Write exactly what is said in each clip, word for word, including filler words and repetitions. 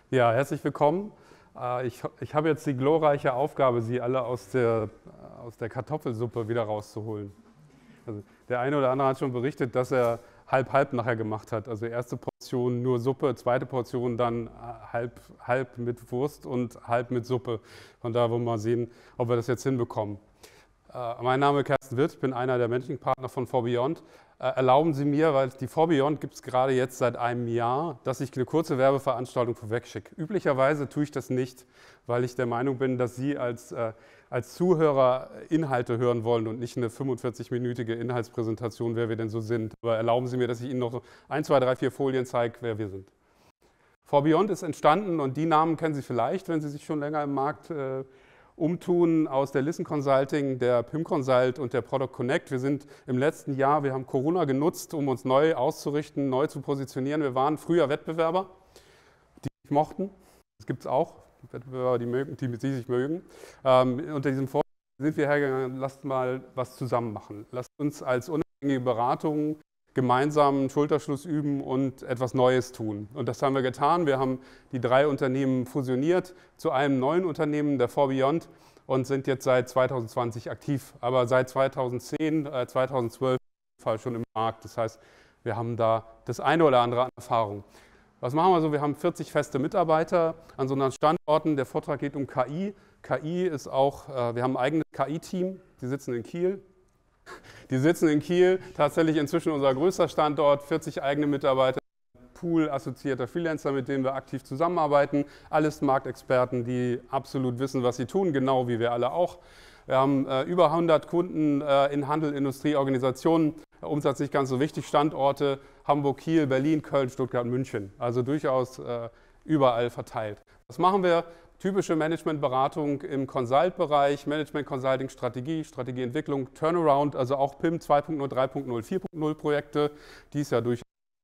Ja, herzlich willkommen. Äh, Ich, ich habe jetzt die glorreiche Aufgabe, Sie alle aus der, aus der Kartoffelsuppe wieder rauszuholen. Also der eine oder andere hat schon berichtet, dass er halb-halb nachher gemacht hat. Also erste Portion nur Suppe, zweite Portion dann halb, halb mit Wurst und halb mit Suppe. Von daher wollen wir mal sehen, ob wir das jetzt hinbekommen. Äh, Mein Name ist Kersten Wirth, ich bin einer der Managing Partner von four beyond. Äh, Erlauben Sie mir, weil die four beyond gibt es gerade jetzt seit einem Jahr, dass ich eine kurze Werbeveranstaltung vorwegschicke. Üblicherweise tue ich das nicht, weil ich der Meinung bin, dass Sie als, äh, als Zuhörer Inhalte hören wollen und nicht eine fünfundvierzig-minütige Inhaltspräsentation, wer wir denn so sind. Aber erlauben Sie mir, dass ich Ihnen noch ein, zwei, drei, vier Folien zeige, wer wir sind. four beyond ist entstanden und die Namen kennen Sie vielleicht, wenn Sie sich schon länger im Markt äh, umtun, aus der Listen Consulting, der P I M Consult und der Product Connect. Wir sind im letzten Jahr, wir haben Corona genutzt, um uns neu auszurichten, neu zu positionieren. Wir waren früher Wettbewerber, die sich mochten. Das gibt es auch, Wettbewerber, die, mögen, die, die sich mögen. Ähm, unter diesem Vorteil sind wir hergegangen, lasst mal was zusammen machen. Lasst uns als unabhängige Beratung gemeinsam Schulterschluss üben und etwas Neues tun. Und das haben wir getan. Wir haben die drei Unternehmen fusioniert zu einem neuen Unternehmen, der four beyond, und sind jetzt seit zwanzig zwanzig aktiv, aber seit zweitausendzehn, äh, zweitausendzwölf schon im Markt. Das heißt, wir haben da das eine oder andere an Erfahrung. Was machen wir so? Wir haben vierzig feste Mitarbeiter an so unseren Standorten. Der Vortrag geht um K I. K I ist auch, äh, wir haben ein eigenes K I-Team, die sitzen in Kiel. Die sitzen in Kiel, tatsächlich inzwischen unser größter Standort, vierzig eigene Mitarbeiter, Pool assoziierter Freelancer, mit denen wir aktiv zusammenarbeiten. Alles Marktexperten, die absolut wissen, was sie tun, genau wie wir alle auch. Wir haben äh, über hundert Kunden äh, in Handel, Industrie, Organisationen. Umsatz nicht ganz so wichtig, Standorte Hamburg, Kiel, Berlin, Köln, Stuttgart, München. Also durchaus äh, überall verteilt. Was machen wir? Typische Managementberatung im Consult-Bereich, Management Consulting, Strategie, Strategieentwicklung, Turnaround, also auch P I M zwei Punkt null, drei Punkt null, vier Punkt null Projekte, die es ja durch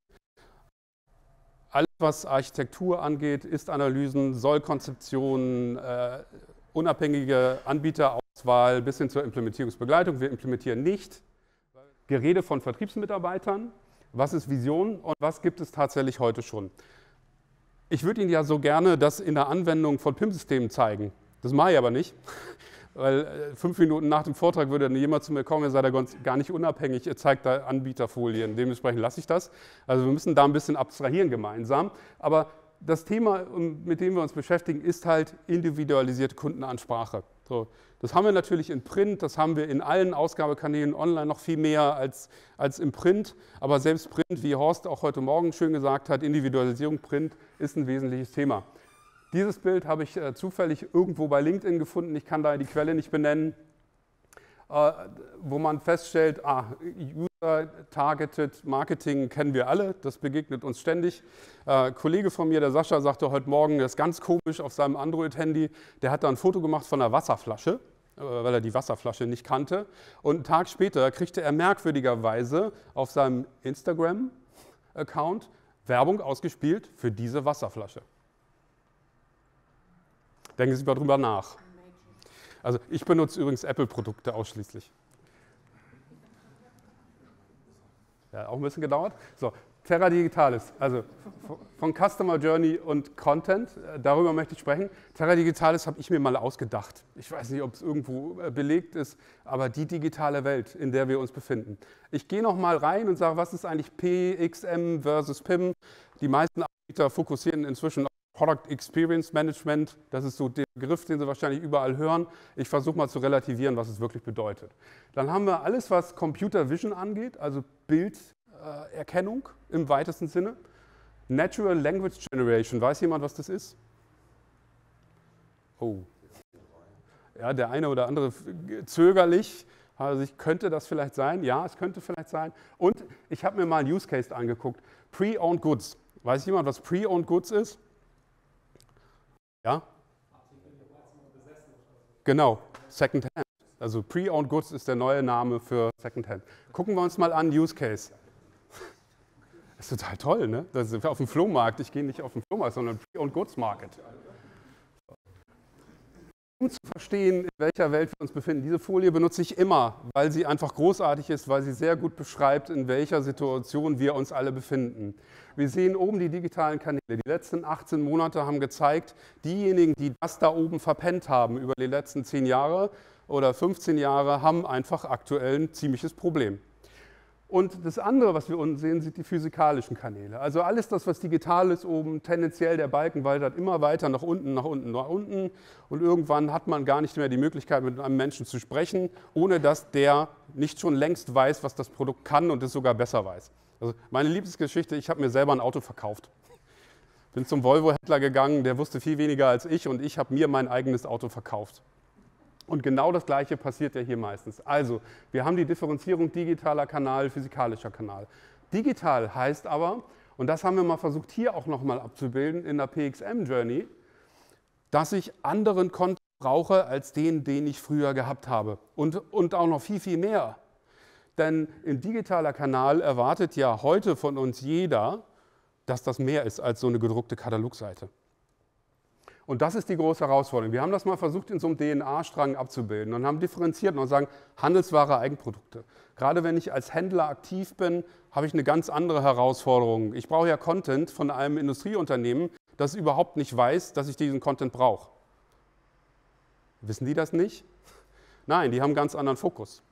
alles, was Architektur angeht, Ist-Analysen, Soll-Konzeptionen, äh, unabhängige Anbieterauswahl bis hin zur Implementierungsbegleitung. Wir implementieren nicht. Gerede von Vertriebsmitarbeitern, was ist Vision und was gibt es tatsächlich heute schon. Ich würde Ihnen ja so gerne das in der Anwendung von P I M-Systemen zeigen. Das mache ich aber nicht, weil fünf Minuten nach dem Vortrag würde dann jemand zu mir kommen, er sei da gar nicht unabhängig, ihr zeigt da Anbieterfolien, dementsprechend lasse ich das. Also wir müssen da ein bisschen abstrahieren gemeinsam, aber das Thema, mit dem wir uns beschäftigen, ist halt individualisierte Kundenansprache. So, das haben wir natürlich in Print, das haben wir in allen Ausgabekanälen online noch viel mehr als, als im Print. Aber selbst Print, wie Horst auch heute Morgen schön gesagt hat, Individualisierung Print ist ein wesentliches Thema. Dieses Bild habe ich äh, zufällig irgendwo bei LinkedIn gefunden, ich kann da die Quelle nicht benennen, äh, wo man feststellt, ah, User-Targeted Marketing kennen wir alle, das begegnet uns ständig. Ein äh, Kollege von mir, der Sascha, sagte heute Morgen, das ist ganz komisch auf seinem Android-Handy, der hat da ein Foto gemacht von einer Wasserflasche, äh, weil er die Wasserflasche nicht kannte. Und einen Tag später kriegte er merkwürdigerweise auf seinem Instagram-Account Werbung ausgespielt für diese Wasserflasche. Denken Sie mal drüber nach. Also ich benutze übrigens Apple-Produkte ausschließlich. Ja, auch ein bisschen gedauert. So, Terra Digitalis, also von Customer Journey und Content, darüber möchte ich sprechen. Terra Digitalis habe ich mir mal ausgedacht. Ich weiß nicht, ob es irgendwo belegt ist, aber die digitale Welt, in der wir uns befinden. Ich gehe noch mal rein und sage, was ist eigentlich P X M versus P I M? Die meisten Anbieter fokussieren inzwischen auf Product Experience Management, das ist so der Begriff, den Sie wahrscheinlich überall hören. Ich versuche mal zu relativieren, was es wirklich bedeutet. Dann haben wir alles, was Computer Vision angeht, also Bilderkennung äh, im weitesten Sinne. Natural Language Generation, weiß jemand, was das ist? Oh. Ja, der eine oder andere zögerlich. Also könnte das vielleicht sein? Ja, es könnte vielleicht sein. Und ich habe mir mal einen Use Case angeguckt. Pre-Owned Goods. Weiß jemand, was Pre-Owned Goods ist? Ja? Genau, Second-Hand. Also Pre-Owned Goods ist der neue Name für Second-Hand. Gucken wir uns mal an, Use Case. Das ist total toll, ne? Das ist auf dem Flohmarkt. Ich gehe nicht auf den Flohmarkt, sondern Pre-Owned Goods Market. Um zu verstehen, in welcher Welt wir uns befinden, diese Folie benutze ich immer, weil sie einfach großartig ist, weil sie sehr gut beschreibt, in welcher Situation wir uns alle befinden. Wir sehen oben die digitalen Kanäle. Die letzten achtzehn Monate haben gezeigt, diejenigen, die das da oben verpennt haben über die letzten zehn Jahre oder fünfzehn Jahre, haben einfach aktuell ein ziemliches Problem. Und das andere, was wir unten sehen, sind die physikalischen Kanäle. Also alles das, was digital ist oben, tendenziell der Balken wandert immer weiter nach unten, nach unten, nach unten. Und irgendwann hat man gar nicht mehr die Möglichkeit, mit einem Menschen zu sprechen, ohne dass der nicht schon längst weiß, was das Produkt kann und es sogar besser weiß. Also meine Lieblingsgeschichte, ich habe mir selber ein Auto verkauft. Bin zum Volvo-Händler gegangen, der wusste viel weniger als ich und ich habe mir mein eigenes Auto verkauft. Und genau das Gleiche passiert ja hier meistens. Also, wir haben die Differenzierung digitaler Kanal, physikalischer Kanal. Digital heißt aber, und das haben wir mal versucht hier auch nochmal abzubilden in der P X M-Journey, dass ich anderen Content brauche als den, den ich früher gehabt habe. Und, und auch noch viel, viel mehr. Denn ein digitaler Kanal erwartet ja heute von uns jeder, dass das mehr ist als so eine gedruckte Katalogseite. Und das ist die große Herausforderung. Wir haben das mal versucht, in so einem D N A-Strang abzubilden und haben differenziert und sagen, Handelsware, Eigenprodukte. Gerade wenn ich als Händler aktiv bin, habe ich eine ganz andere Herausforderung. Ich brauche ja Content von einem Industrieunternehmen, das überhaupt nicht weiß, dass ich diesen Content brauche. Wissen die das nicht? Nein, die haben einen ganz anderen Fokus.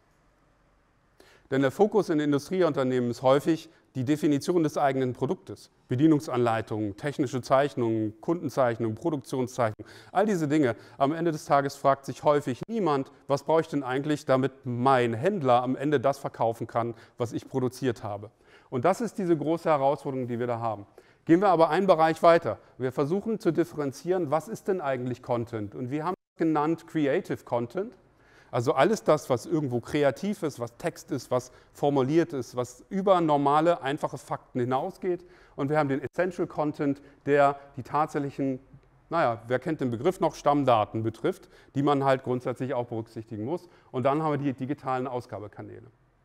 Denn der Fokus in Industrieunternehmen ist häufig die Definition des eigenen Produktes. Bedienungsanleitungen, technische Zeichnungen, Kundenzeichnungen, Produktionszeichnungen, all diese Dinge. Am Ende des Tages fragt sich häufig niemand, was brauche ich denn eigentlich, damit mein Händler am Ende das verkaufen kann, was ich produziert habe. Und das ist diese große Herausforderung, die wir da haben. Gehen wir aber einen Bereich weiter. Wir versuchen zu differenzieren, was ist denn eigentlich Content? Und wir haben es genannt Creative Content. Also alles das, was irgendwo kreativ ist, was Text ist, was formuliert ist, was über normale, einfache Fakten hinausgeht. Und wir haben den Essential Content, der die tatsächlichen, naja, wer kennt den Begriff noch, Stammdaten betrifft, die man halt grundsätzlich auch berücksichtigen muss. Und dann haben wir die digitalen Ausgabekanäle.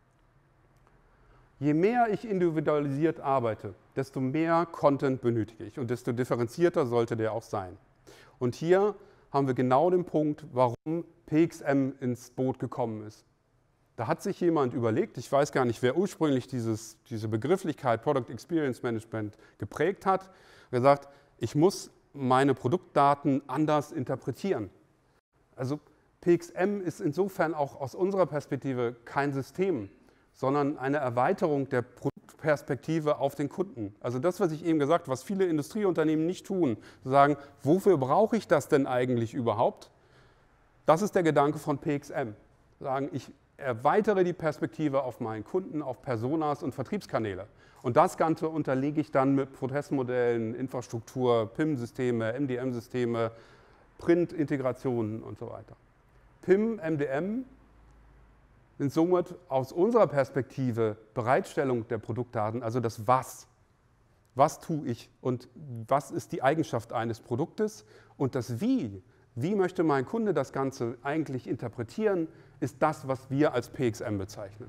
Je mehr ich individualisiert arbeite, desto mehr Content benötige ich und desto differenzierter sollte der auch sein. Und hier haben wir genau den Punkt, warum P X M ins Boot gekommen ist. Da hat sich jemand überlegt, ich weiß gar nicht, wer ursprünglich dieses, diese Begrifflichkeit Product Experience Management geprägt hat, gesagt, ich muss meine Produktdaten anders interpretieren. Also P X M ist insofern auch aus unserer Perspektive kein System, sondern eine Erweiterung der Produktperspektive auf den Kunden. Also das, was ich eben gesagt habe, was viele Industrieunternehmen nicht tun, zu sagen, wofür brauche ich das denn eigentlich überhaupt? Das ist der Gedanke von P X M. Sagen, ich erweitere die Perspektive auf meinen Kunden, auf Personas und Vertriebskanäle. Und das Ganze unterlege ich dann mit Prozessmodellen, Infrastruktur, P I M-Systeme, M D M-Systeme, Print-Integrationen und so weiter. P I M, M D M sind somit aus unserer Perspektive Bereitstellung der Produktdaten, also das Was. Was tue ich und was ist die Eigenschaft eines Produktes und das Wie. Wie möchte mein Kunde das Ganze eigentlich interpretieren, ist das, was wir als P X M bezeichnen.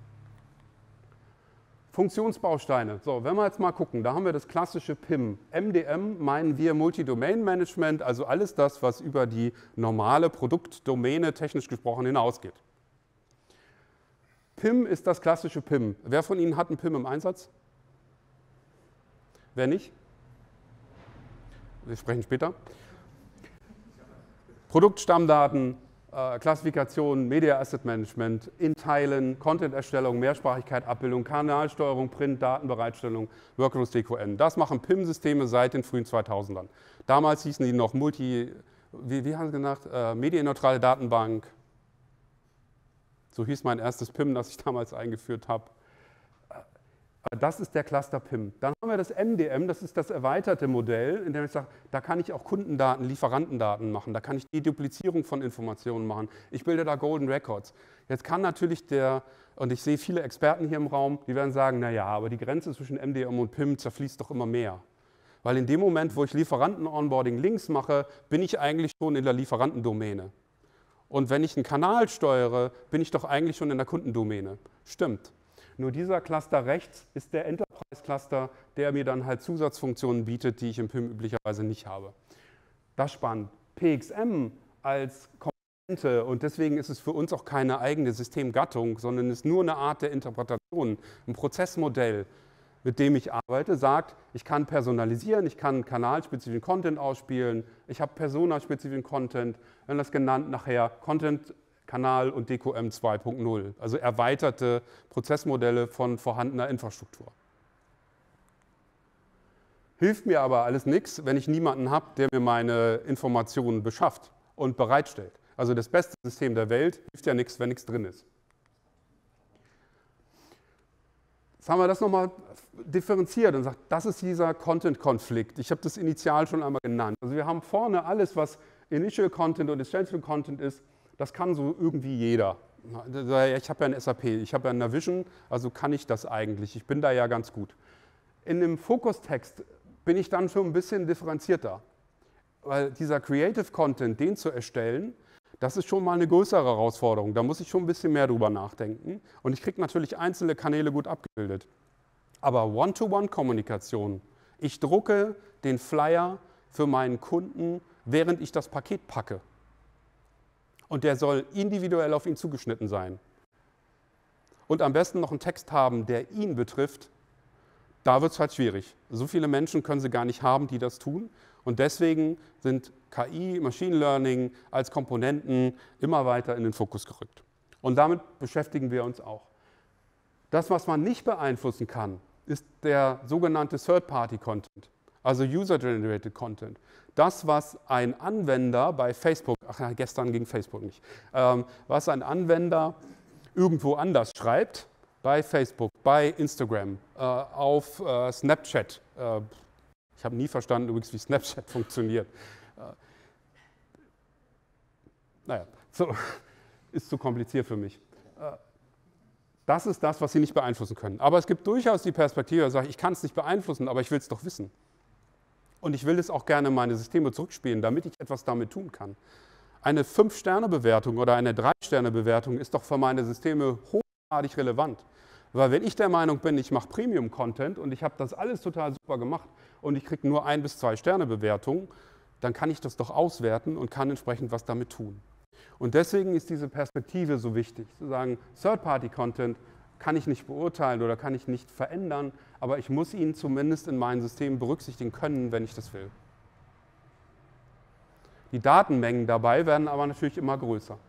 Funktionsbausteine. So, wenn wir jetzt mal gucken, da haben wir das klassische P I M. M D M meinen wir Multi-Domain-Management, also alles das, was über die normale Produktdomäne technisch gesprochen hinausgeht. P I M ist das klassische P I M. Wer von Ihnen hat ein P I M im Einsatz? Wer nicht? Wir sprechen später. Produktstammdaten, äh, Klassifikation, Media Asset Management, Inteilen, Content-Erstellung, Mehrsprachigkeit, Abbildung, Kanalsteuerung, Print, Datenbereitstellung, Workloads, D Q N. Das machen P I M-Systeme seit den frühen zweitausendern. Damals hießen die noch Multi, wie, wie haben Sie gesagt, äh, medienneutrale Datenbank. So hieß mein erstes P I M, das ich damals eingeführt habe. Das ist der Cluster P I M. Dann haben wir das M D M, das ist das erweiterte Modell, in dem ich sage, da kann ich auch Kundendaten, Lieferantendaten machen, da kann ich die Duplizierung von Informationen machen. Ich bilde da Golden Records. Jetzt kann natürlich der, und ich sehe viele Experten hier im Raum, die werden sagen, naja, aber die Grenze zwischen M D M und P I M zerfließt doch immer mehr. Weil in dem Moment, wo ich Lieferanten-Onboarding links mache, bin ich eigentlich schon in der Lieferantendomäne. Und wenn ich einen Kanal steuere, bin ich doch eigentlich schon in der Kundendomäne. Stimmt. Nur dieser Cluster rechts ist der Enterprise-Cluster, der mir dann halt Zusatzfunktionen bietet, die ich im P I M üblicherweise nicht habe. Das ist spannend. P X M als Elemente und deswegen ist es für uns auch keine eigene Systemgattung, sondern ist nur eine Art der Interpretation, ein Prozessmodell, mit dem ich arbeite, sagt, ich kann personalisieren, ich kann kanalspezifischen Content ausspielen, ich habe personaspezifischen Content, wir haben das genannt nachher Content, Kanal und D Q M zwei Punkt null, also erweiterte Prozessmodelle von vorhandener Infrastruktur. Hilft mir aber alles nichts, wenn ich niemanden habe, der mir meine Informationen beschafft und bereitstellt. Also das beste System der Welt hilft ja nichts, wenn nichts drin ist. Jetzt haben wir das nochmal differenziert und sagt, das ist dieser Content-Konflikt. Ich habe das initial schon einmal genannt. Also wir haben vorne alles, was Initial Content und Essential Content ist, das kann so irgendwie jeder. Ich habe ja ein S A P, ich habe ja ein Navision, also kann ich das eigentlich. Ich bin da ja ganz gut. In dem Fokustext bin ich dann schon ein bisschen differenzierter. Weil dieser Creative Content, den zu erstellen, das ist schon mal eine größere Herausforderung. Da muss ich schon ein bisschen mehr drüber nachdenken. Und ich kriege natürlich einzelne Kanäle gut abgebildet. Aber One-to-One-Kommunikation, ich drucke den Flyer für meinen Kunden, während ich das Paket packe. Und der soll individuell auf ihn zugeschnitten sein. Und am besten noch einen Text haben, der ihn betrifft. Da wird es halt schwierig. So viele Menschen können sie gar nicht haben, die das tun. Und deswegen sind K I, Machine Learning als Komponenten immer weiter in den Fokus gerückt. Und damit beschäftigen wir uns auch. Das, was man nicht beeinflussen kann, ist der sogenannte Third-Party-Content, also User-Generated Content. Das, was ein Anwender bei Facebook, ach ja, gestern ging Facebook nicht, ähm, was ein Anwender irgendwo anders schreibt, bei Facebook, bei Instagram, äh, auf äh, Snapchat. Äh, ich habe nie verstanden übrigens, wie Snapchat funktioniert. Äh, naja, so, ist zu kompliziert für mich. Äh, das ist das, was Sie nicht beeinflussen können. Aber es gibt durchaus die Perspektive, dass ich sage, ich kann es nicht beeinflussen, aber ich will es doch wissen. Und ich will es auch gerne in meine Systeme zurückspielen, damit ich etwas damit tun kann. Eine fünf Sterne Bewertung oder eine drei Sterne Bewertung ist doch für meine Systeme hochgradig relevant. Weil wenn ich der Meinung bin, ich mache Premium-Content und ich habe das alles total super gemacht und ich kriege nur ein bis zwei Sterne Bewertungen, dann kann ich das doch auswerten und kann entsprechend was damit tun. Und deswegen ist diese Perspektive so wichtig, zu sagen, Third-Party-Content kann ich nicht beurteilen oder kann ich nicht verändern, aber ich muss ihn zumindest in meinen Systemen berücksichtigen können, wenn ich das will. Die Datenmengen dabei werden aber natürlich immer größer.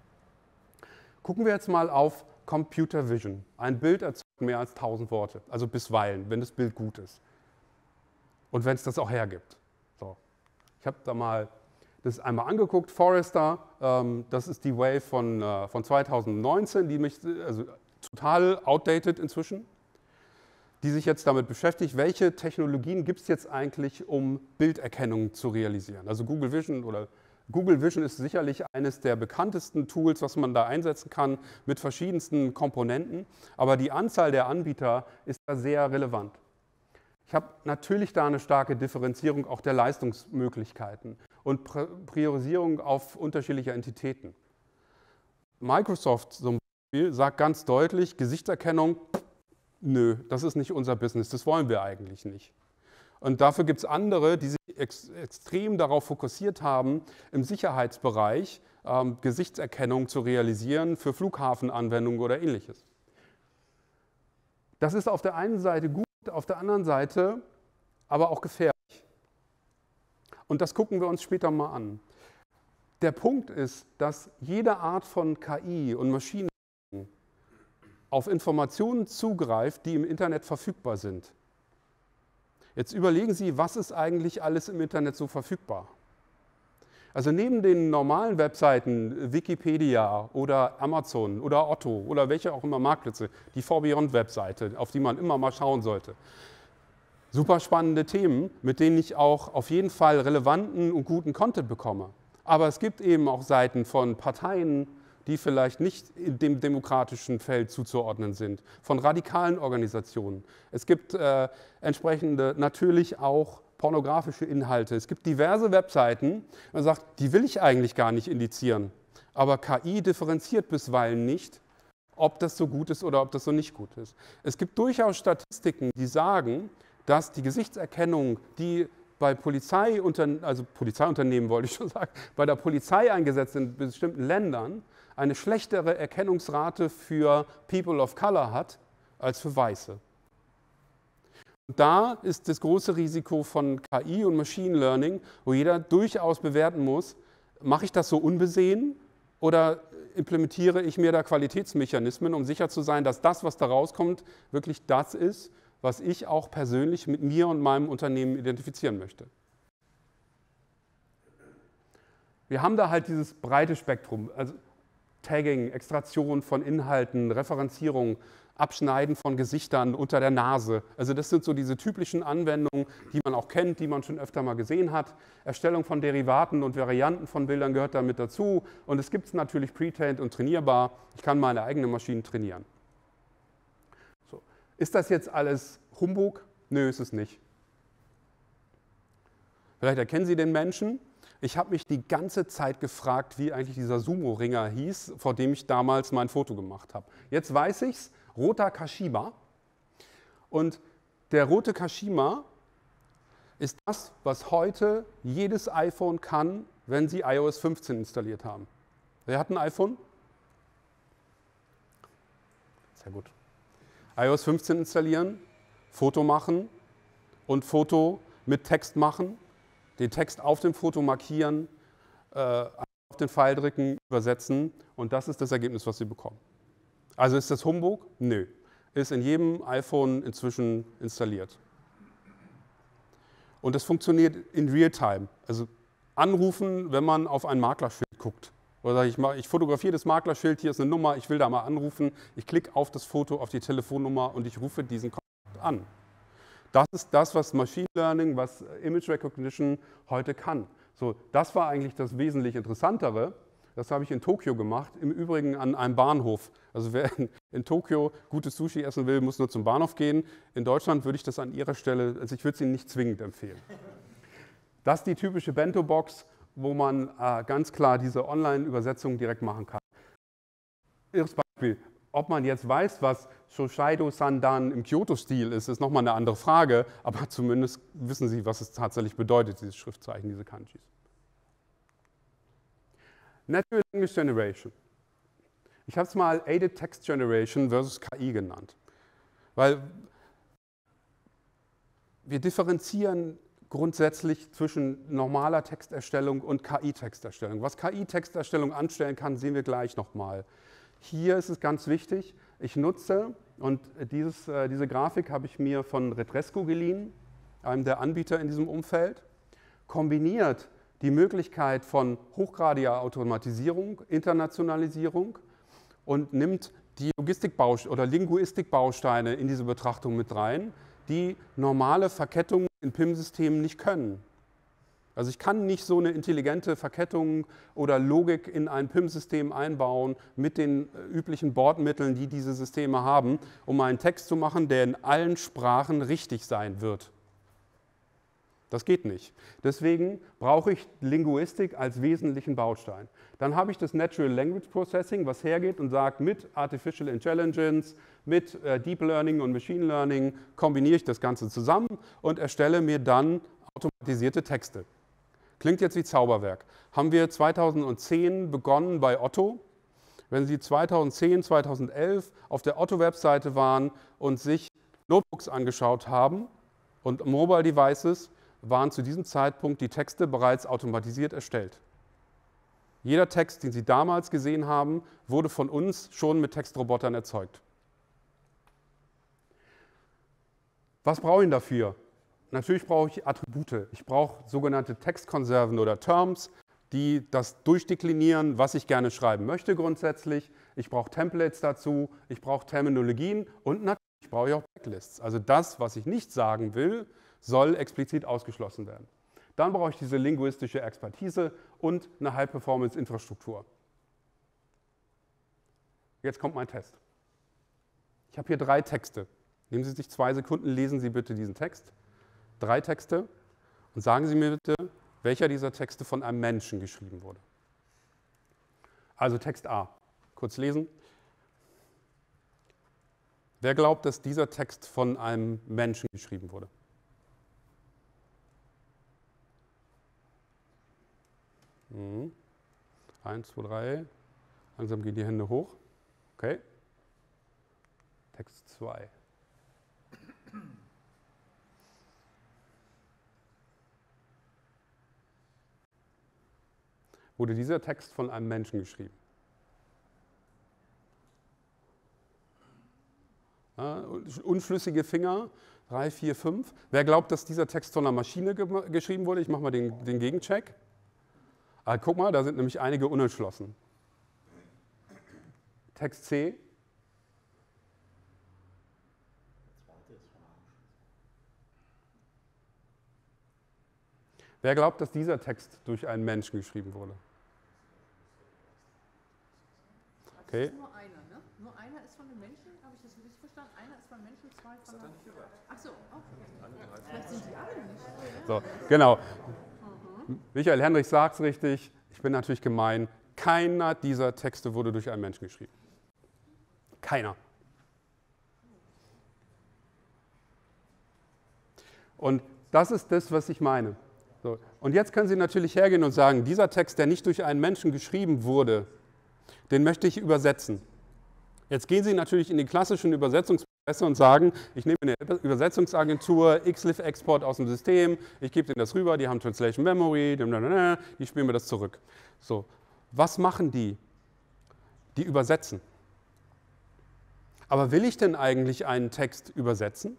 Gucken wir jetzt mal auf Computer Vision. Ein Bild erzeugt mehr als tausend Worte, also bisweilen, wenn das Bild gut ist. Und wenn es das auch hergibt. So. Ich habe da mal das einmal angeguckt, Forrester, ähm, das ist die Wave von, äh, von zweitausendneunzehn, die mich, also total outdated inzwischen, die sich jetzt damit beschäftigt, welche Technologien gibt es jetzt eigentlich, um Bilderkennung zu realisieren. Also Google Vision oder Google Vision ist sicherlich eines der bekanntesten Tools, was man da einsetzen kann, mit verschiedensten Komponenten, aber die Anzahl der Anbieter ist da sehr relevant. Ich habe natürlich da eine starke Differenzierung auch der Leistungsmöglichkeiten und Priorisierung auf unterschiedliche Entitäten. Microsoft zum Beispiel sagt ganz deutlich, Gesichtserkennung, nö, das ist nicht unser Business, das wollen wir eigentlich nicht. Und dafür gibt es andere, die sich ex extrem darauf fokussiert haben, im Sicherheitsbereich ähm, Gesichtserkennung zu realisieren für Flughafenanwendungen oder ähnliches. Das ist auf der einen Seite gut, auf der anderen Seite aber auch gefährlich. Und das gucken wir uns später mal an. Der Punkt ist, dass jede Art von K I und Maschinen auf Informationen zugreift, die im Internet verfügbar sind. Jetzt überlegen Sie, was ist eigentlich alles im Internet so verfügbar? Also neben den normalen Webseiten, Wikipedia oder Amazon oder Otto oder welche auch immer Marktplätze, die four beyond Webseite, auf die man immer mal schauen sollte. Super spannende Themen, mit denen ich auch auf jeden Fall relevanten und guten Content bekomme. Aber es gibt eben auch Seiten von Parteien, die vielleicht nicht in dem demokratischen Feld zuzuordnen sind, von radikalen Organisationen. Es gibt äh, entsprechende natürlich auch pornografische Inhalte. Es gibt diverse Webseiten, man sagt, die will ich eigentlich gar nicht indizieren. Aber K I differenziert bisweilen nicht, ob das so gut ist oder ob das so nicht gut ist. Es gibt durchaus Statistiken, die sagen, dass die Gesichtserkennung, die bei Polizeiunternehmen, also Polizeiunternehmen wollte ich schon sagen, bei der Polizei eingesetzt in bestimmten Ländern eine schlechtere Erkennungsrate für People of Color hat als für Weiße. Und da ist das große Risiko von K I und Machine Learning, wo jeder durchaus bewerten muss, mache ich das so unbesehen oder implementiere ich mir da Qualitätsmechanismen, um sicher zu sein, dass das, was da rauskommt, wirklich das ist, was ich auch persönlich mit mir und meinem Unternehmen identifizieren möchte. Wir haben da halt dieses breite Spektrum, also Tagging, Extraktion von Inhalten, Referenzierung, Abschneiden von Gesichtern unter der Nase. Also das sind so diese typischen Anwendungen, die man auch kennt, die man schon öfter mal gesehen hat. Erstellung von Derivaten und Varianten von Bildern gehört damit dazu. Und es gibt es natürlich pre-trained und trainierbar. Ich kann meine eigene Maschine trainieren. So. Ist das jetzt alles Humbug? Nö, ist es nicht. Vielleicht erkennen Sie den Menschen. Ich habe mich die ganze Zeit gefragt, wie eigentlich dieser Sumo-Ringer hieß, vor dem ich damals mein Foto gemacht habe. Jetzt weiß ich es, roter Kashima. Und der rote Kashima ist das, was heute jedes iPhone kann, wenn Sie i O S fünfzehn installiert haben. Wer hat ein iPhone? Sehr gut. i O S fünfzehn installieren, Foto machen und Foto mit Text machen. Den Text auf dem Foto markieren, äh, auf den Pfeil drücken, übersetzen und das ist das Ergebnis, was Sie bekommen. Also ist das Humbug? Nö. Ist in jedem iPhone inzwischen installiert. Und das funktioniert in Realtime. Also anrufen, wenn man auf ein Maklerschild guckt. Oder ich, ich fotografiere das Maklerschild, hier ist eine Nummer, ich will da mal anrufen. Ich klicke auf das Foto, auf die Telefonnummer und ich rufe diesen Kontakt an. Das ist das, was Machine Learning, was Image Recognition heute kann. So, das war eigentlich das wesentlich Interessantere. Das habe ich in Tokio gemacht, im Übrigen an einem Bahnhof. Also wer in, in Tokio gutes Sushi essen will, muss nur zum Bahnhof gehen. In Deutschland würde ich das an Ihrer Stelle, also ich würde es Ihnen nicht zwingend empfehlen. Das ist die typische Bento-Box, wo man äh, ganz klar diese Online-Übersetzung direkt machen kann. Erstes Beispiel. Ob man jetzt weiß, was Shoshaido Sandan im Kyoto-Stil ist, ist nochmal eine andere Frage, aber zumindest wissen Sie, was es tatsächlich bedeutet, dieses Schriftzeichen, diese Kanjis. Natural Language Generation. Ich habe es mal Aided Text Generation versus K I genannt, weil wir differenzieren grundsätzlich zwischen normaler Texterstellung und K I-Texterstellung. Was K I-Texterstellung anstellen kann, sehen wir gleich nochmal. Hier ist es ganz wichtig, ich nutze, und dieses, äh, diese Grafik habe ich mir von Retresco geliehen, einem der Anbieter in diesem Umfeld, kombiniert die Möglichkeit von hochgradiger Automatisierung, Internationalisierung und nimmt die Logistikbausteine oder Linguistikbausteine in diese Betrachtung mit rein, die normale Verkettungen in P I M-Systemen nicht können. Also ich kann nicht so eine intelligente Verkettung oder Logik in ein P I M-System einbauen mit den üblichen Bordmitteln, die diese Systeme haben, um einen Text zu machen, der in allen Sprachen richtig sein wird. Das geht nicht. Deswegen brauche ich Linguistik als wesentlichen Baustein. Dann habe ich das Natural Language Processing, was hergeht und sagt, mit Artificial Intelligence, mit äh, Deep Learning und Machine Learning kombiniere ich das Ganze zusammen und erstelle mir dann automatisierte Texte. Klingt jetzt wie Zauberwerk. Haben wir zweitausendzehn begonnen bei Otto. Wenn Sie zweitausendzehn, zweitausendelf auf der Otto-Webseite waren und sich Notebooks angeschaut haben und Mobile Devices, waren zu diesem Zeitpunkt die Texte bereits automatisiert erstellt. Jeder Text, den Sie damals gesehen haben, wurde von uns schon mit Textrobotern erzeugt. Was brauche ich dafür? Natürlich brauche ich Attribute. Ich brauche sogenannte Textkonserven oder Terms, die das durchdeklinieren, was ich gerne schreiben möchte grundsätzlich. Ich brauche Templates dazu, ich brauche Terminologien und natürlich brauche ich auch Backlists. Also das, was ich nicht sagen will, soll explizit ausgeschlossen werden. Dann brauche ich diese linguistische Expertise und eine High-Performance-Infrastruktur. Jetzt kommt mein Test. Ich habe hier drei Texte. Nehmen Sie sich zwei Sekunden, lesen Sie bitte diesen Text. Drei Texte und sagen Sie mir bitte, welcher dieser Texte von einem Menschen geschrieben wurde. Also Text A. Kurz lesen. Wer glaubt, dass dieser Text von einem Menschen geschrieben wurde? Mhm. Eins, zwei, drei. Langsam gehen die Hände hoch. Okay. Text zwei. Wurde dieser Text von einem Menschen geschrieben? Ja, unschlüssige Finger, drei, vier, fünf. Wer glaubt, dass dieser Text von einer Maschine ge geschrieben wurde? Ich mache mal den, den Gegencheck. Ah, guck mal, da sind nämlich einige unentschlossen. Text C. Wer glaubt, dass dieser Text durch einen Menschen geschrieben wurde? Okay. Das ist nur einer, ne? Nur einer ist von einem Menschen, habe ich das richtig verstanden? Einer ist von einem Menschen, zwei von einem... Ach so, okay. Vielleicht sind die alle nicht. So, genau. Mhm. Michael Henrich sagt es richtig, ich bin natürlich gemein, keiner dieser Texte wurde durch einen Menschen geschrieben. Keiner. Und das ist das, was ich meine. So. Und jetzt können Sie natürlich hergehen und sagen, dieser Text, der nicht durch einen Menschen geschrieben wurde, den möchte ich übersetzen. Jetzt gehen Sie natürlich in die klassischen Übersetzungsprozesse und sagen, ich nehme eine Übersetzungsagentur, Xlif-Export aus dem System, ich gebe denen das rüber, die haben Translation Memory, die spielen mir das zurück. So. Was machen die? Die übersetzen. Aber will ich denn eigentlich einen Text übersetzen?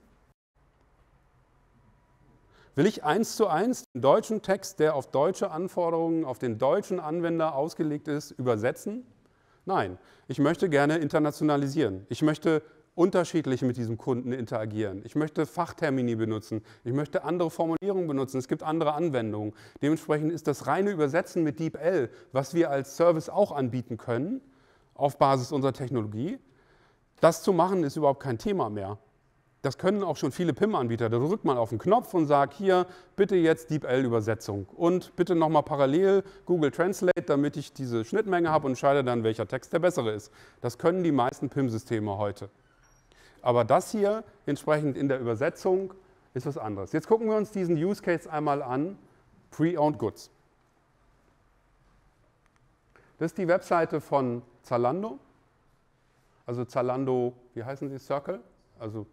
Will ich eins zu eins den deutschen Text, der auf deutsche Anforderungen, auf den deutschen Anwender ausgelegt ist, übersetzen? Nein, ich möchte gerne internationalisieren. Ich möchte unterschiedlich mit diesem Kunden interagieren. Ich möchte Fachtermini benutzen. Ich möchte andere Formulierungen benutzen. Es gibt andere Anwendungen. Dementsprechend ist das reine Übersetzen mit DeepL, was wir als Service auch anbieten können, auf Basis unserer Technologie, das zu machen, ist überhaupt kein Thema mehr. Das können auch schon viele P I M-Anbieter. Da drückt man auf den Knopf und sagt, hier, bitte jetzt DeepL-Übersetzung und bitte nochmal parallel Google Translate, damit ich diese Schnittmenge habe und entscheide dann, welcher Text der bessere ist. Das können die meisten P I M-Systeme heute. Aber das hier, entsprechend in der Übersetzung, ist was anderes. Jetzt gucken wir uns diesen Use Case einmal an, Pre-Owned Goods. Das ist die Webseite von Zalando. Also Zalando, wie heißen sie, Circle? Also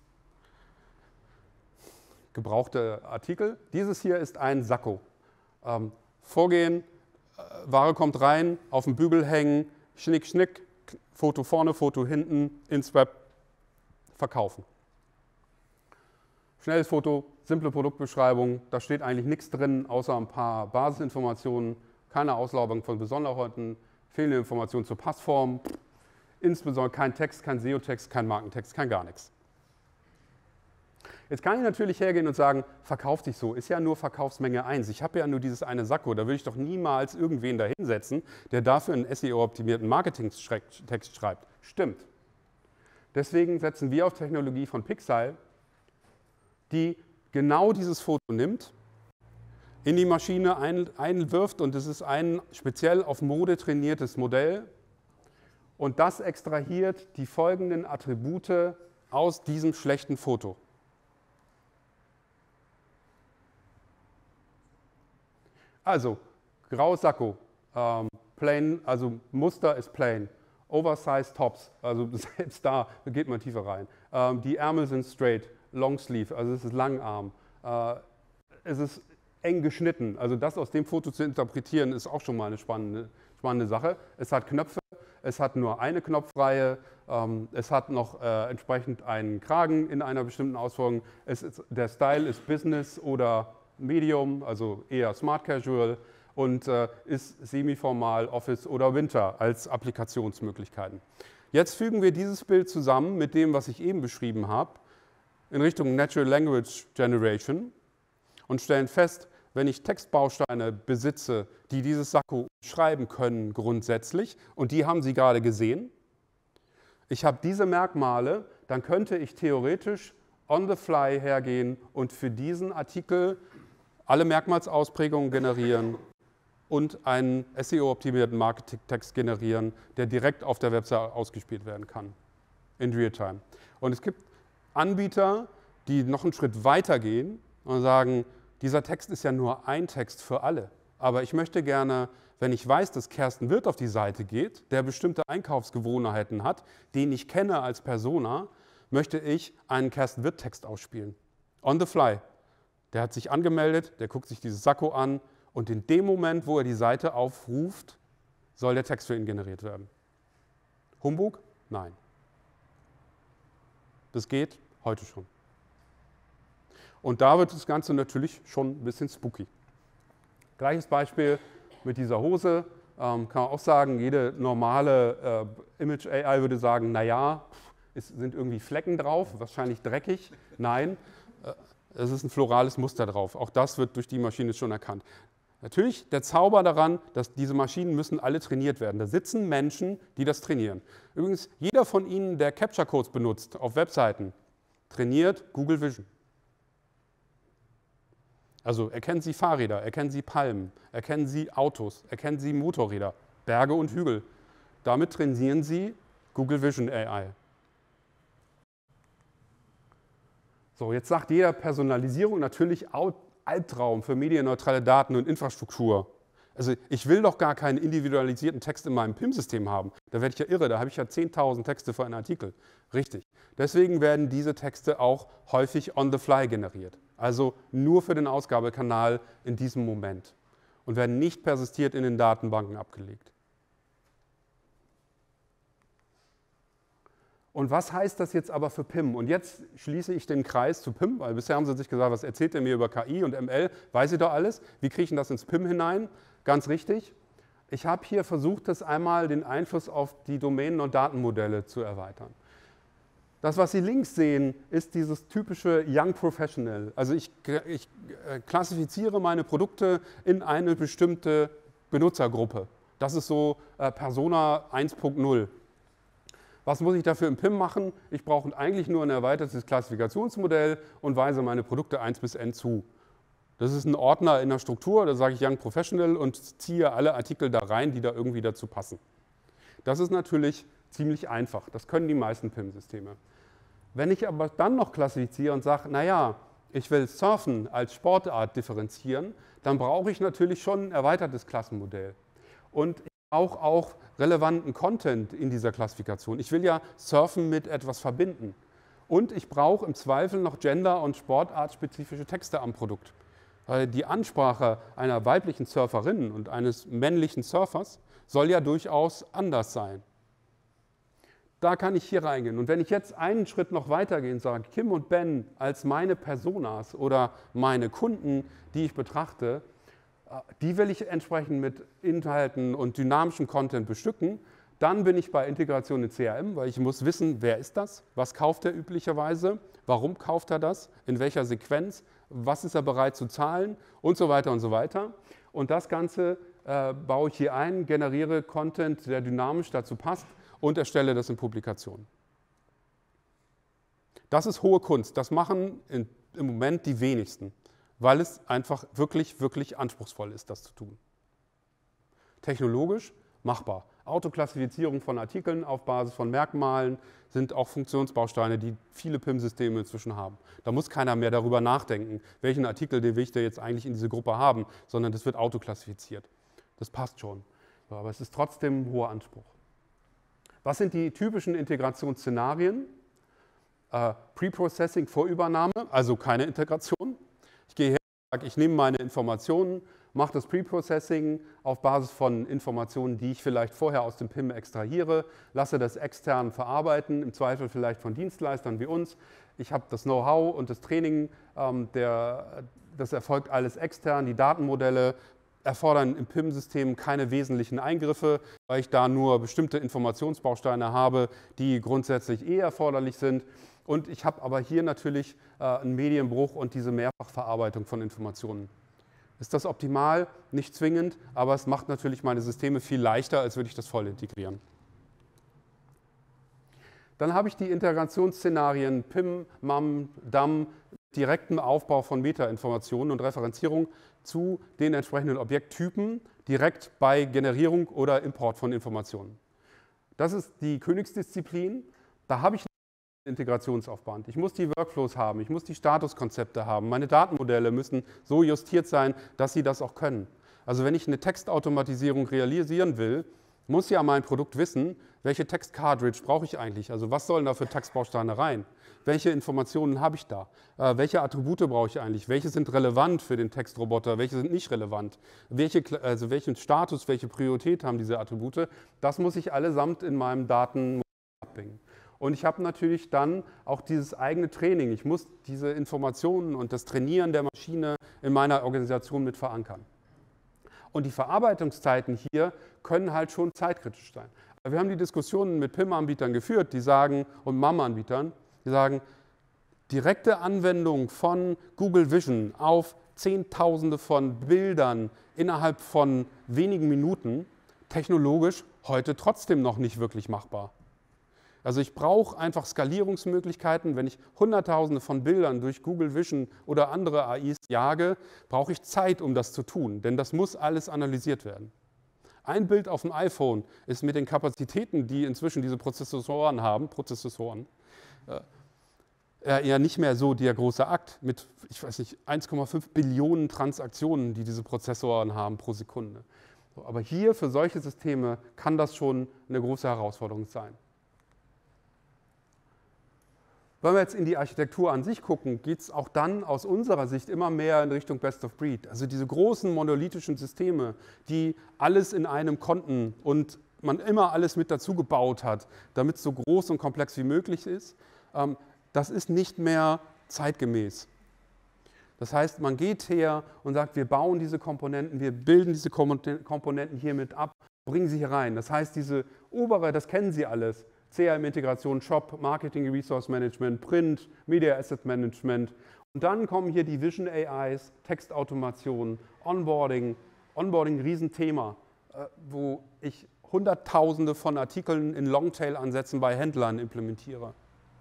gebrauchte Artikel. Dieses hier ist ein Sakko. Ähm, Vorgehen, äh, Ware kommt rein, auf den Bügel hängen, schnick, schnick, Foto vorne, Foto hinten, ins Web, verkaufen. Schnelles Foto, simple Produktbeschreibung, da steht eigentlich nichts drin, außer ein paar Basisinformationen, keine Auslagerung von Besonderheiten, fehlende Informationen zur Passform, insbesondere kein Text, kein S E O-Text, kein Markentext, kein gar nichts. Jetzt kann ich natürlich hergehen und sagen, verkauft sich so, ist ja nur Verkaufsmenge eins. Ich habe ja nur dieses eine Sakko, da würde ich doch niemals irgendwen da hinsetzen, der dafür einen S E O-optimierten Marketing-Text schreibt. Stimmt. Deswegen setzen wir auf Technologie von Pixel, die genau dieses Foto nimmt, in die Maschine ein, einwirft und es ist ein speziell auf Mode trainiertes Modell und das extrahiert die folgenden Attribute aus diesem schlechten Foto. Also, graues Sakko, ähm, plain, also Muster ist plain, Oversized Tops, also selbst da geht man tiefer rein. Ähm, die Ärmel sind straight, Long Sleeve, also es ist Langarm. Äh, es ist eng geschnitten, also das aus dem Foto zu interpretieren, ist auch schon mal eine spannende, spannende Sache. Es hat Knöpfe, es hat nur eine Knopfreihe, ähm, es hat noch äh, entsprechend einen Kragen in einer bestimmten Ausführung. Es ist, der Style ist Business oder Medium, also eher Smart Casual und äh, ist semi-formal, Office oder Winter als Applikationsmöglichkeiten. Jetzt fügen wir dieses Bild zusammen mit dem, was ich eben beschrieben habe, in Richtung Natural Language Generation und stellen fest, wenn ich Textbausteine besitze, die dieses Sakko schreiben können grundsätzlich, und die haben Sie gerade gesehen, ich habe diese Merkmale, dann könnte ich theoretisch on the fly hergehen und für diesen Artikel alle Merkmalsausprägungen generieren und einen S E O-optimierten Marketing-Text generieren, der direkt auf der Website ausgespielt werden kann, in Realtime. Und es gibt Anbieter, die noch einen Schritt weiter gehen und sagen, dieser Text ist ja nur ein Text für alle. aber ich möchte gerne, wenn ich weiß, dass Kersten Wirth auf die Seite geht, der bestimmte Einkaufsgewohnheiten hat, den ich kenne als Persona, möchte ich einen Kersten Wirth-Text ausspielen. On the fly. Der hat sich angemeldet, der guckt sich dieses Sakko an und in dem Moment, wo er die Seite aufruft, soll der Text für ihn generiert werden. Humbug? Nein. Das geht heute schon. Und da wird das Ganze natürlich schon ein bisschen spooky. Gleiches Beispiel mit dieser Hose. Ähm, kann man auch sagen, jede normale äh, Image-A I würde sagen, naja, es sind irgendwie Flecken drauf, wahrscheinlich dreckig. Nein, äh, es ist ein florales Muster drauf. Auch das wird durch die Maschine schon erkannt. Natürlich der Zauber daran, dass diese Maschinen müssen alle trainiert werden. Da sitzen Menschen, die das trainieren. Übrigens, jeder von Ihnen, der Captcha-Codes benutzt auf Webseiten, trainiert Google Vision. Also erkennen Sie Fahrräder, erkennen Sie Palmen, erkennen Sie Autos, erkennen Sie Motorräder, Berge und Hügel. Damit trainieren Sie Google Vision A I. So, jetzt sagt jeder Personalisierung natürlich Albtraum für medienneutrale Daten und Infrastruktur. Also ich will doch gar keinen individualisierten Text in meinem P I M-System haben. Da werde ich ja irre, da habe ich ja zehntausend Texte für einen Artikel. Richtig. Deswegen werden diese Texte auch häufig on the fly generiert. Also nur für den Ausgabekanal in diesem Moment und werden nicht persistiert in den Datenbanken abgelegt. Und was heißt das jetzt aber für P I M? Und jetzt schließe ich den Kreis zu P I M, weil bisher haben Sie sich gesagt, was erzählt er mir über K I und M L? Weiß ich doch alles. Wie kriege ich das ins P I M hinein? Ganz richtig. Ich habe hier versucht, das einmal den Einfluss auf die Domänen- und Datenmodelle zu erweitern. Das, was Sie links sehen, ist dieses typische Young Professional. Also ich, ich klassifiziere meine Produkte in eine bestimmte Benutzergruppe. Das ist so äh, Persona eins punkt null. Was muss ich dafür im P I M machen? Ich brauche eigentlich nur ein erweitertes Klassifikationsmodell und weise meine Produkte eins bis N zu. Das ist ein Ordner in der Struktur, da sage ich Young Professional und ziehe alle Artikel da rein, die da irgendwie dazu passen. Das ist natürlich ziemlich einfach. Das können die meisten P I M-Systeme. Wenn ich aber dann noch klassifiziere und sage, naja, ich will Surfen als Sportart differenzieren, dann brauche ich natürlich schon ein erweitertes Klassenmodell. Und ich brauche auch relevanten Content in dieser Klassifikation. Ich will ja Surfen mit etwas verbinden. Und ich brauche im Zweifel noch gender- und sportartspezifische Texte am Produkt. Weil die Ansprache einer weiblichen Surferin und eines männlichen Surfers soll ja durchaus anders sein. Da kann ich hier reingehen. Und wenn ich jetzt einen Schritt noch weitergehe und sage, Kim und Ben als meine Personas oder meine Kunden, die ich betrachte, die will ich entsprechend mit Inhalten und dynamischem Content bestücken, dann bin ich bei Integration in C R M, weil ich muss wissen, wer ist das, was kauft er üblicherweise, warum kauft er das, in welcher Sequenz, was ist er bereit zu zahlen und so weiter und so weiter. Und das Ganze äh, baue ich hier ein, generiere Content, der dynamisch dazu passt und erstelle das in Publikationen. Das ist hohe Kunst, das machen in, im Moment die wenigsten, weil es einfach wirklich, wirklich anspruchsvoll ist, das zu tun. Technologisch machbar. Autoklassifizierung von Artikeln auf Basis von Merkmalen sind auch Funktionsbausteine, die viele P I M-Systeme inzwischen haben. Da muss keiner mehr darüber nachdenken, welchen Artikel den will ich da jetzt eigentlich in diese Gruppe haben, sondern das wird autoklassifiziert. Das passt schon. Aber es ist trotzdem ein hoher Anspruch. Was sind die typischen Integrationsszenarien? Äh, Pre-Processing vor Übernahme, also keine Integration. Ich gehe her und sage, ich nehme meine Informationen, mache das Pre-Processing auf Basis von Informationen, die ich vielleicht vorher aus dem P I M extrahiere, lasse das extern verarbeiten, im Zweifel vielleicht von Dienstleistern wie uns. Ich habe das Know-how und das Training, ähm, der, das erfolgt alles extern. Die Datenmodelle erfordern im P I M-System keine wesentlichen Eingriffe, weil ich da nur bestimmte Informationsbausteine habe, die grundsätzlich eh erforderlich sind. Und ich habe aber hier natürlich äh, einen Medienbruch und diese Mehrfachverarbeitung von Informationen. Ist das optimal? Nicht zwingend, aber es macht natürlich meine Systeme viel leichter, als würde ich das voll integrieren. Dann habe ich die Integrationsszenarien P I M, M A M, D A M, direkten Aufbau von Metainformationen und Referenzierung zu den entsprechenden Objekttypen direkt bei Generierung oder Import von Informationen. Das ist die Königsdisziplin. Da habe ich Integrationsaufwand. Ich muss die Workflows haben, ich muss die Statuskonzepte haben, meine Datenmodelle müssen so justiert sein, dass sie das auch können. Also wenn ich eine Textautomatisierung realisieren will, muss ja mein Produkt wissen, welche Text-Cartridge brauche ich eigentlich, also was sollen da für Textbausteine rein, welche Informationen habe ich da, äh, welche Attribute brauche ich eigentlich, welche sind relevant für den Textroboter, welche sind nicht relevant, welche, also welchen Status, welche Priorität haben diese Attribute, das muss ich allesamt in meinem Daten abhängen. Und ich habe natürlich dann auch dieses eigene Training, ich muss diese Informationen und das Trainieren der Maschine in meiner Organisation mit verankern. Und die Verarbeitungszeiten hier können halt schon zeitkritisch sein. Wir haben die Diskussionen mit P I M-Anbietern geführt, die sagen, und M A M-Anbietern, die sagen, direkte Anwendung von Google Vision auf Zehntausende von Bildern innerhalb von wenigen Minuten, technologisch heute trotzdem noch nicht wirklich machbar. Also ich brauche einfach Skalierungsmöglichkeiten. Wenn ich Hunderttausende von Bildern durch Google Vision oder andere A Is jage, brauche ich Zeit, um das zu tun, denn das muss alles analysiert werden. Ein Bild auf dem iPhone ist mit den Kapazitäten, die inzwischen diese Prozessoren haben, Prozessoren, äh, ja nicht mehr so der große Akt mit, ich weiß nicht, eins Komma fünf Billionen Transaktionen, die diese Prozessoren haben pro Sekunde. Aber hier für solche Systeme kann das schon eine große Herausforderung sein. Wenn wir jetzt in die Architektur an sich gucken, geht es auch dann aus unserer Sicht immer mehr in Richtung Best of Breed. Also diese großen monolithischen Systeme, die alles in einem konnten und man immer alles mit dazu gebaut hat, damit es so groß und komplex wie möglich ist, das ist nicht mehr zeitgemäß. Das heißt, man geht her und sagt, wir bauen diese Komponenten, wir bilden diese Komponenten hiermit ab, bringen sie hier rein. Das heißt, diese obere, das kennen Sie alles, C R M-Integration, Shop, Marketing Resource Management, Print, Media Asset Management. Und dann kommen hier die Vision A Is, Textautomation, Onboarding. Onboarding, Riesenthema, wo ich Hunderttausende von Artikeln in Longtail-Ansätzen bei Händlern implementiere.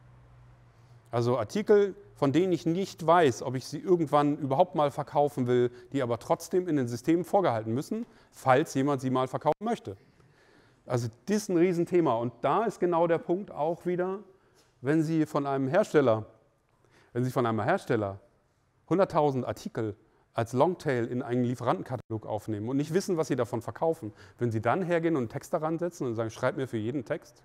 Also Artikel, von denen ich nicht weiß, ob ich sie irgendwann überhaupt mal verkaufen will, die aber trotzdem in den Systemen vorgehalten müssen, falls jemand sie mal verkaufen möchte. Also das ist ein Riesenthema und da ist genau der Punkt auch wieder, wenn Sie von einem Hersteller, wenn Sie von einem Hersteller hunderttausend Artikel als Longtail in einen Lieferantenkatalog aufnehmen und nicht wissen, was Sie davon verkaufen, wenn Sie dann hergehen und einen Text daran setzen und sagen, schreib mir für jeden Text?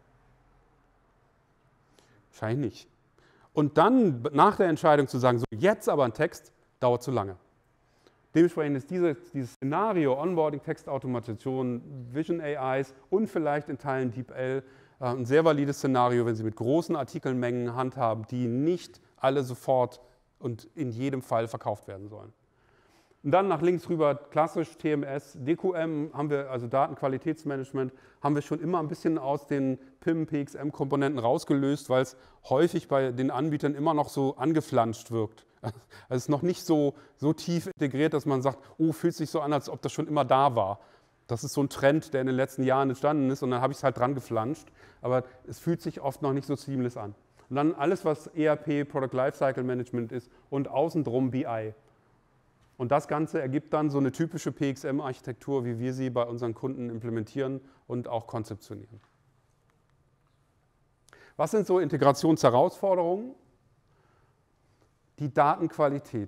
Wahrscheinlich nicht. Und dann nach der Entscheidung zu sagen, so jetzt aber ein Text, dauert zu lange. Dementsprechend ist diese, dieses Szenario, Onboarding, Textautomation, Vision A Is und vielleicht in Teilen DeepL äh, ein sehr valides Szenario, wenn Sie mit großen Artikelmengen handhaben, die nicht alle sofort und in jedem Fall verkauft werden sollen. Und dann nach links rüber klassisch T M S, D Q M haben wir, also Datenqualitätsmanagement, haben wir schon immer ein bisschen aus den P I M, P X M-Komponenten rausgelöst, weil es häufig bei den Anbietern immer noch so angeflanscht wirkt. Also es ist noch nicht so, so tief integriert, dass man sagt, oh, fühlt sich so an, als ob das schon immer da war. Das ist so ein Trend, der in den letzten Jahren entstanden ist und dann habe ich es halt dran geflanscht. Aber es fühlt sich oft noch nicht so seamless an. Und dann alles, was E R P, Product Lifecycle Management ist und außen drum B I. Und das Ganze ergibt dann so eine typische P X M-Architektur, wie wir sie bei unseren Kunden implementieren und auch konzeptionieren. Was sind so Integrationsherausforderungen? Die Datenqualität.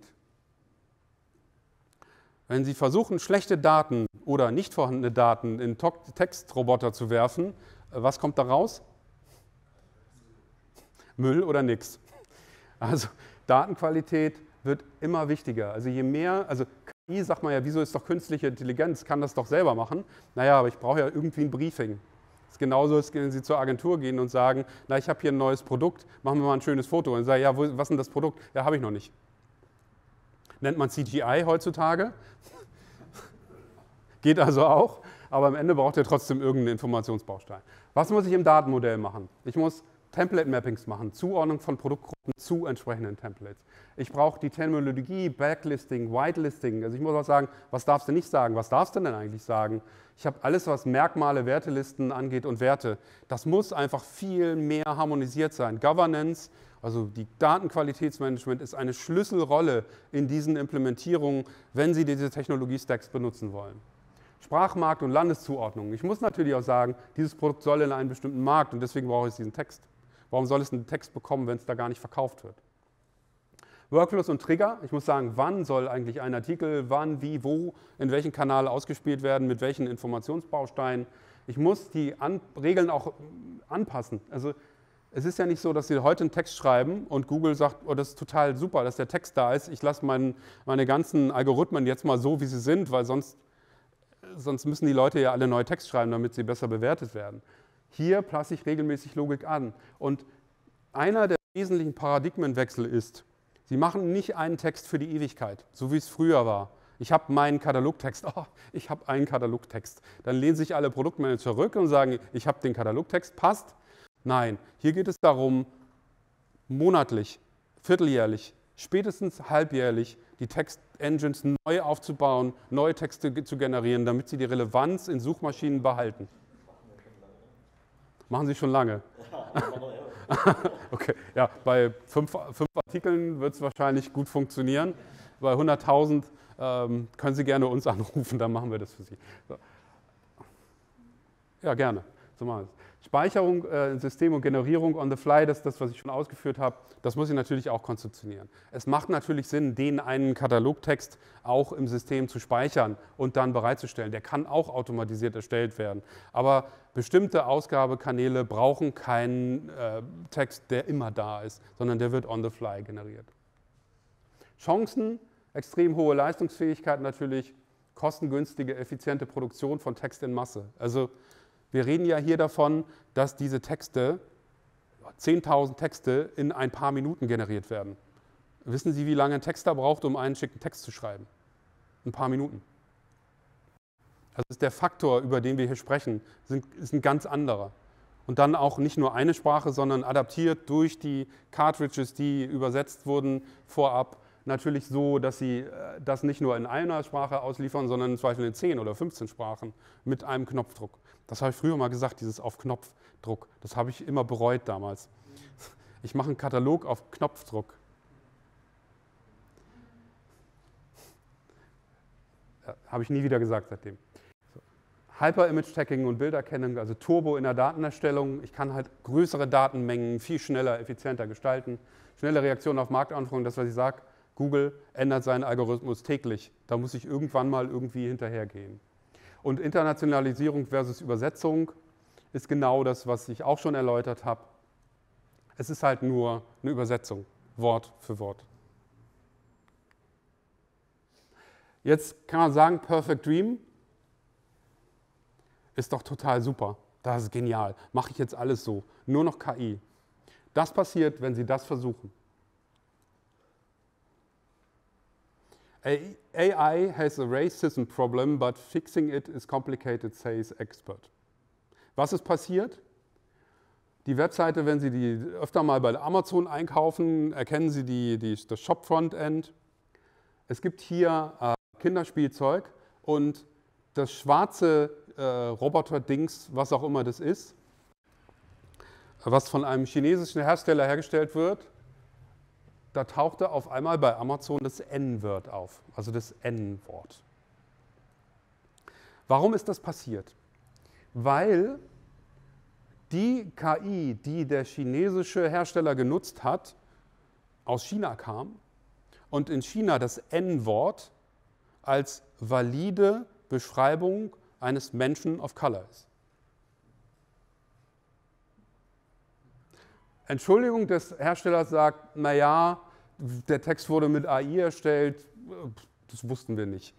Wenn Sie versuchen, schlechte Daten oder nicht vorhandene Daten in Textroboter zu werfen, was kommt da raus? Müll oder nix. Also Datenqualität wird immer wichtiger. Also je mehr, also K I sagt man ja, wieso ist doch künstliche Intelligenz, kann das doch selber machen. Naja, aber ich brauche ja irgendwie ein Briefing. Das ist genauso, als wenn Sie zur Agentur gehen und sagen, na, ich habe hier ein neues Produkt, machen wir mal ein schönes Foto. Und ich sage, ja, wo, was ist denn das Produkt? Ja, habe ich noch nicht. Nennt man C G I heutzutage. Geht also auch, aber am Ende braucht ihr trotzdem irgendeinen Informationsbaustein. Was muss ich im Datenmodell machen? Ich muss Template-Mappings machen, Zuordnung von Produktgruppen zu entsprechenden Templates. Ich brauche die Terminologie, Backlisting, Whitelisting. Also ich muss auch sagen, was darfst du nicht sagen? Was darfst du denn eigentlich sagen? Ich habe alles, was Merkmale, Wertelisten angeht und Werte. Das muss einfach viel mehr harmonisiert sein. Governance, also die Datenqualitätsmanagement, ist eine Schlüsselrolle in diesen Implementierungen, wenn Sie diese Technologie-Stacks benutzen wollen. Sprachmarkt und Landeszuordnung. Ich muss natürlich auch sagen, dieses Produkt soll in einen bestimmten Markt und deswegen brauche ich diesen Text. Warum soll es einen Text bekommen, wenn es da gar nicht verkauft wird? Workflows und Trigger. Ich muss sagen, wann soll eigentlich ein Artikel, wann, wie, wo, in welchem Kanal ausgespielt werden, mit welchen Informationsbausteinen. Ich muss die An Regeln auch anpassen. Also es ist ja nicht so, dass Sie heute einen Text schreiben und Google sagt, oh, das ist total super, dass der Text da ist. Ich lasse mein, meine ganzen Algorithmen jetzt mal so, wie sie sind, weil sonst, sonst müssen die Leute ja alle neue Text schreiben, damit sie besser bewertet werden. Hier passe ich regelmäßig Logik an. Und einer der wesentlichen Paradigmenwechsel ist, Sie machen nicht einen Text für die Ewigkeit, so wie es früher war. Ich habe meinen Katalogtext, oh, ich habe einen Katalogtext. Dann lehnen sich alle Produktmanager zurück und sagen, ich habe den Katalogtext, passt. Nein, hier geht es darum, monatlich, vierteljährlich, spätestens halbjährlich die Text-Engines neu aufzubauen, neue Texte zu generieren, damit sie die Relevanz in Suchmaschinen behalten. Machen Sie schon lange? Okay, ja, bei fünf, fünf Artikeln wird es wahrscheinlich gut funktionieren. Bei hunderttausend ähm, können Sie gerne uns anrufen, dann machen wir das für Sie. So. Ja, gerne. So machen wir es. Speicherung, äh, System und Generierung on the fly, das ist das, was ich schon ausgeführt habe, das muss ich natürlich auch konzeptionieren. Es macht natürlich Sinn, den einen Katalogtext auch im System zu speichern und dann bereitzustellen. Der kann auch automatisiert erstellt werden. Aber bestimmte Ausgabekanäle brauchen keinen äh, Text, der immer da ist, sondern der wird on the fly generiert. Chancen, extrem hohe Leistungsfähigkeit natürlich, kostengünstige, effiziente Produktion von Text in Masse. Also wir reden ja hier davon, dass diese Texte, zehntausend Texte in ein paar Minuten generiert werden. Wissen Sie, wie lange ein Texter braucht, um einen schicken Text zu schreiben? Ein paar Minuten. Also ist der Faktor, über den wir hier sprechen, ist ein ganz anderer. Und dann auch nicht nur eine Sprache, sondern adaptiert durch die Cartridges, die übersetzt wurden vorab. Natürlich so, dass Sie das nicht nur in einer Sprache ausliefern, sondern im Zweifel in zehn oder fünfzehn Sprachen mit einem Knopfdruck. Das habe ich früher mal gesagt, dieses auf Knopfdruck. Das habe ich immer bereut damals. Ich mache einen Katalog auf Knopfdruck. Ja, habe ich nie wieder gesagt seitdem. So. Hyper-Image-Tagging und Bilderkennung, also Turbo in der Datenerstellung. Ich kann halt größere Datenmengen viel schneller, effizienter gestalten. Schnelle Reaktion auf Marktanforderungen, das, was ich sage. Google ändert seinen Algorithmus täglich. Da muss ich irgendwann mal irgendwie hinterhergehen. Und Internationalisierung versus Übersetzung ist genau das, was ich auch schon erläutert habe. Es ist halt nur eine Übersetzung, Wort für Wort. Jetzt kann man sagen, Perfect Dream ist doch total super. Das ist genial. Mache ich jetzt alles so. Nur noch K I. Das passiert, wenn Sie das versuchen. A I has a racism problem, but fixing it is complicated, says expert. Was ist passiert? Die Webseite, wenn Sie die öfter mal bei Amazon einkaufen, erkennen Sie die, die, das Shop-Frontend. Es gibt hier äh, Kinderspielzeug und das schwarze äh, Roboter-Dings, was auch immer das ist, was von einem chinesischen Hersteller hergestellt wird, da tauchte auf einmal bei Amazon das N-Wort auf, also das N-Wort. Warum ist das passiert? Weil die K I, die der chinesische Hersteller genutzt hat, aus China kam und in China das N-Wort als valide Beschreibung eines Menschen of Color ist. Entschuldigung des Herstellers sagt, naja, der Text wurde mit A I erstellt, das wussten wir nicht.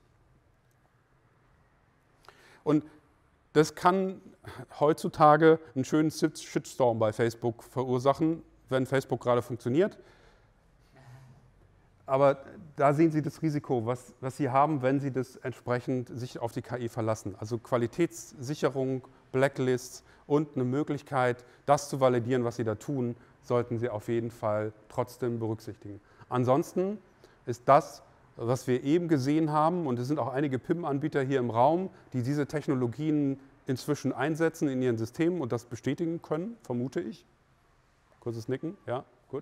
Und das kann heutzutage einen schönen Shitstorm bei Facebook verursachen, wenn Facebook gerade funktioniert. Aber da sehen Sie das Risiko, was, was Sie haben, wenn Sie das entsprechend sich auf die K I verlassen. Also Qualitätssicherung, Blacklists und eine Möglichkeit, das zu validieren, was Sie da tun, sollten Sie auf jeden Fall trotzdem berücksichtigen. Ansonsten ist das, was wir eben gesehen haben, und es sind auch einige P I M-Anbieter hier im Raum, die diese Technologien inzwischen einsetzen in ihren Systemen und das bestätigen können, vermute ich. Kurzes Nicken, ja, gut.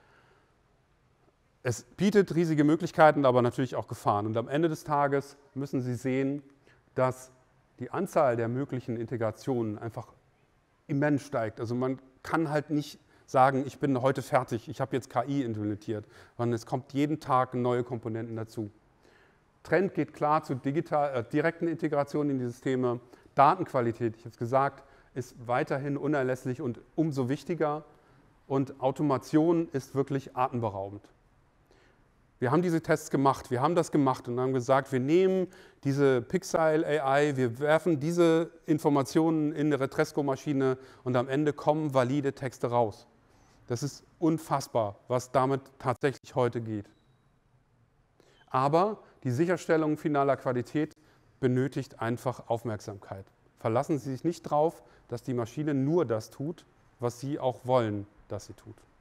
Es bietet riesige Möglichkeiten, aber natürlich auch Gefahren. Und am Ende des Tages müssen Sie sehen, dass die Anzahl der möglichen Integrationen einfach immens steigt. Also man kann halt nicht sagen, ich bin heute fertig, ich habe jetzt K I implementiert, sondern es kommt jeden Tag neue Komponenten dazu. Trend geht klar zu digital, äh, direkten Integrationen in die Systeme. Datenqualität, ich habe es gesagt, ist weiterhin unerlässlich und umso wichtiger. Und Automation ist wirklich atemberaubend. Wir haben diese Tests gemacht, wir haben das gemacht und haben gesagt, wir nehmen diese Pixel A I, wir werfen diese Informationen in eine Retresco-Maschine und am Ende kommen valide Texte raus. Das ist unfassbar, was damit tatsächlich heute geht. Aber die Sicherstellung finaler Qualität benötigt einfach Aufmerksamkeit. Verlassen Sie sich nicht darauf, dass die Maschine nur das tut, was Sie auch wollen, dass sie tut.